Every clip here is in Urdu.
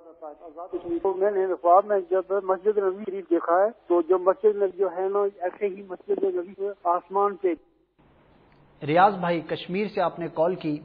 تو میں نے خواب میں جب مسجد نبی شریف دیکھا ہے تو جو مسجد نبی جو ہے نا ایسے ہی مسجد نبی آسمان پہ. ریاض بھائی کشمیر سے آپ نے کال کی،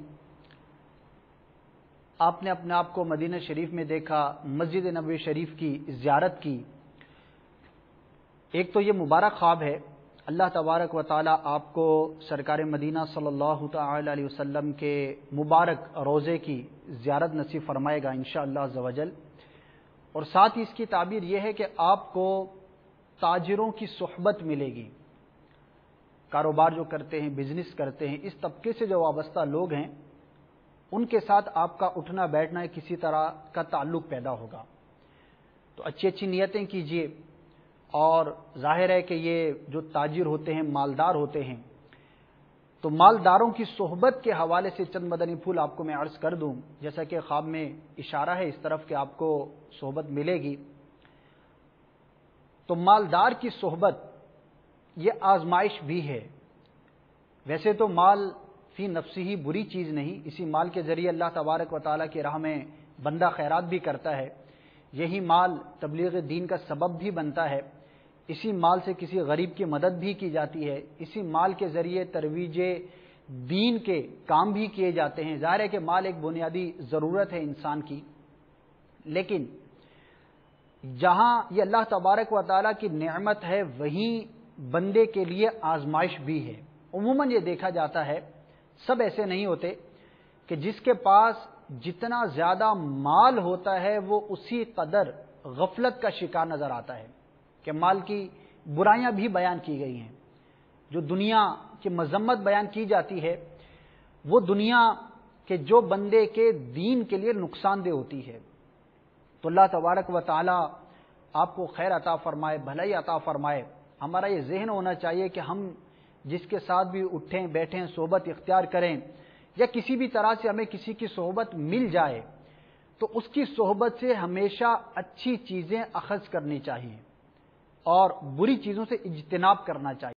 آپ نے اپنے آپ کو مدینہ شریف میں دیکھا، مسجد نبوی شریف کی زیارت کی. ایک تو یہ مبارک خواب ہے، اللہ تبارک و تعالی آپ کو سرکار مدینہ صلی اللہ تعالی علیہ وسلم کے مبارک روضے کی زیارت نصیب فرمائے گا انشاءاللہ عز و جل. اور ساتھ ہی اس کی تعبیر یہ ہے کہ آپ کو تاجروں کی صحبت ملے گی، کاروبار جو کرتے ہیں، بزنس کرتے ہیں، اس طبقے سے جو وابستہ لوگ ہیں ان کے ساتھ آپ کا اٹھنا بیٹھنا کسی طرح کا تعلق پیدا ہوگا. تو اچھی اچھی نیتیں کیجیے. اور ظاہر ہے کہ یہ جو تاجر ہوتے ہیں، مالدار ہوتے ہیں، تو مالداروں کی صحبت کے حوالے سے چند مدنی پھول آپ کو میں عرض کر دوں. جیسا کہ خواب میں اشارہ ہے اس طرف کہ آپ کو صحبت ملے گی. تو مالدار کی صحبت یہ آزمائش بھی ہے. ویسے تو مال فی نفسی ہی بری چیز نہیں، اسی مال کے ذریعے اللہ تبارک و تعالیٰ کی راہ میں بندہ خیرات بھی کرتا ہے. یہی مال تبلیغ دین کا سبب بھی بنتا ہے. اسی مال سے کسی غریب کی مدد بھی کی جاتی ہے. اسی مال کے ذریعے ترویج دین کے کام بھی کیے جاتے ہیں. ظاہر ہے کہ مال ایک بنیادی ضرورت ہے انسان کی، لیکن جہاں یہ اللہ تبارک و تعالیٰ کی نعمت ہے وہیں بندے کے لیے آزمائش بھی ہے. عموماً یہ دیکھا جاتا ہے سب ایسے نہیں ہوتے کہ جس کے پاس جتنا زیادہ مال ہوتا ہے وہ اسی قدر غفلت کا شکار نظر آتا ہے. کہ مال کی برائیاں بھی بیان کی گئی ہیں. جو دنیا کی مذمت بیان کی جاتی ہے وہ دنیا کے جو بندے کے دین کے لیے نقصان دہ ہوتی ہے. تو اللہ تبارک و تعالی آپ کو خیر عطا فرمائے، بھلائی عطا فرمائے. ہمارا یہ ذہن ہونا چاہیے کہ ہم جس کے ساتھ بھی اٹھیں بیٹھیں، صحبت اختیار کریں، یا کسی بھی طرح سے ہمیں کسی کی صحبت مل جائے تو اس کی صحبت سے ہمیشہ اچھی چیزیں اخذ کرنی چاہیے اور بری چیزوں سے اجتناب کرنا چاہیے.